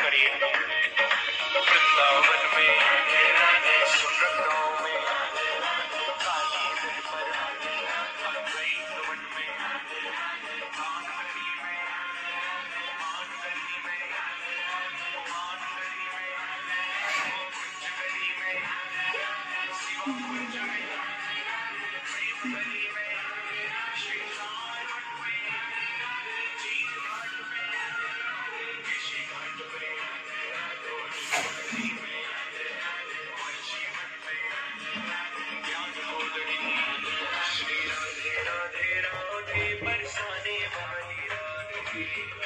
करिए। वृंदावन में सुंदरगांव में काली दिल पर अद्वैत वन में मानगरी में मानगरी में मानगरी में कुंजगरी में शिव कुंज में प्रेम गली में श्री सावन में जीत घाट में ऋषि घाट में गली में और जीवन में ज्ञान गोदड़ी श्री राधे राधे राधे बरसाने वाली राधे श्री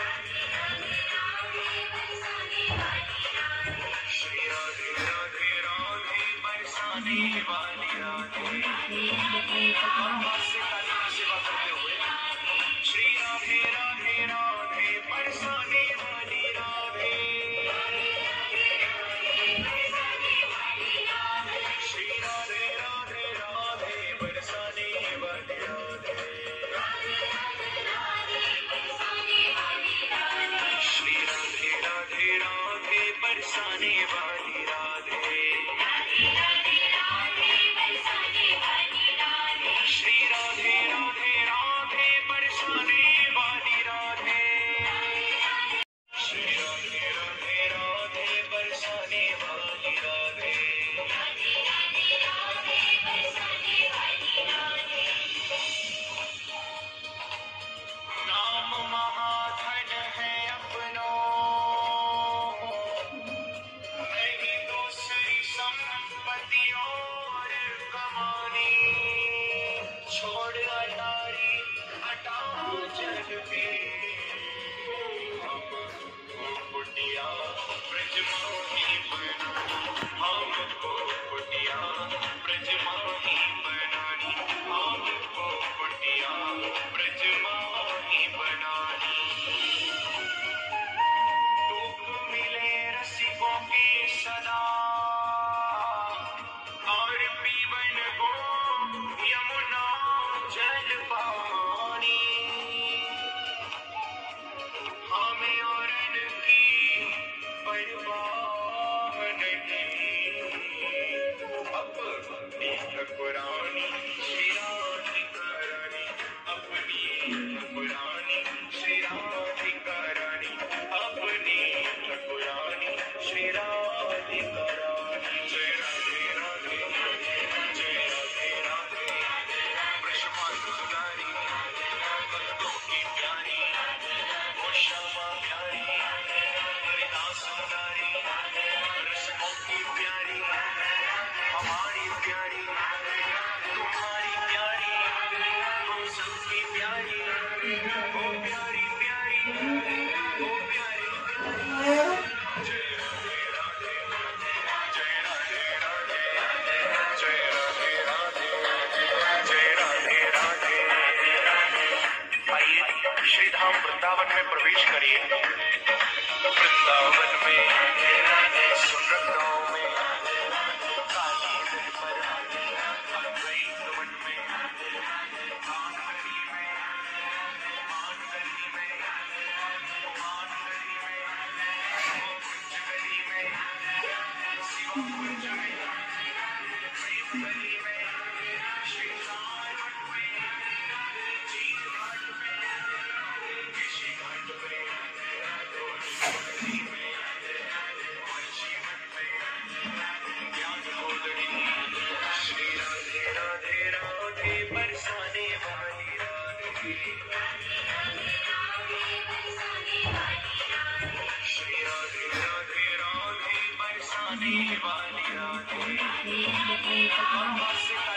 राधे राधे राधे बरसाने वाली राधे से काली की सेवा करते हुए श्री राधे राधे राधे बरसाने वाली राधे श्री राधे राधे राधे बरसाने वाली राधे श्री राधे राधे राधे बरसाने वाली राधे श्री राधे राधे राधे बरसाने वाली राधे श्री राधे राधे राधे बरसाने वाली राधे नाम महाधन है अपनो नहीं दूसरी संपत्ति और कमानी छोड़ अटारी हटा जग पे हमको कुटिया ब्रज मोही बनानी हमको कुटिया ब्रज मोही बनानी हमको कुटिया ब्रज मोही बनानी टूक मिले रसिकों की सदा और पीवन को यमुना जल पानी हमें और की परवाह नहीं अपनी ठकुरानी श्री राधिका रानी अपनी ठकुरानी श्री राधिका रानी अपनी ठकुरानी श्री राधिका रानी जय राधे राधे जय राधे राधे ब्रजमान दुलारी भक्तों की प्यारी वो श्यामा प्यारी हरिदास दुलारी रसिकों की प्यारी हमारी प्यारी तुम्हारी प्यारी हम सबकी प्यारी ओ प्यारी प्यारी ओ प्यारी जय राधे राधे जय राधे राधे जय राधे राधे जय राधे राधे आइए श्री धाम वृंदावन में प्रवेश करिए। वृंदावन में सुंदरगांव में काली दिल पर अद्वैत वन में मानगरी में मानगरी में मानगरी में कुंजगरी में शिव कुंज में प्रेम गली में श्री सावन में जीत घाट में ऋषि घाट में गली में और जीवन में ज्ञान गोदड़ी श्री राधे राधे राधे बरसाने वाली राधे श्री राधे राधे राधे बरसाने वाली राधे